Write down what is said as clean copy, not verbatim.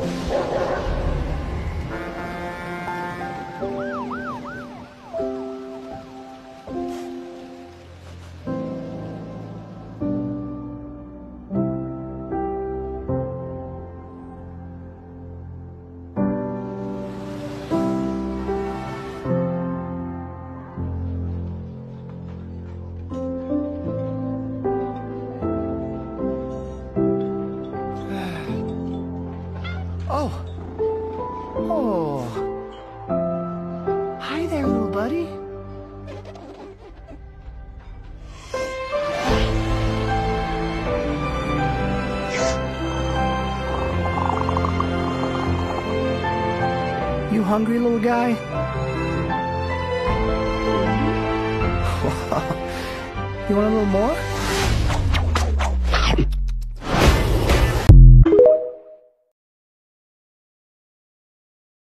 Oh. Oh. Hi there, little buddy. You hungry, little guy? You want a little more?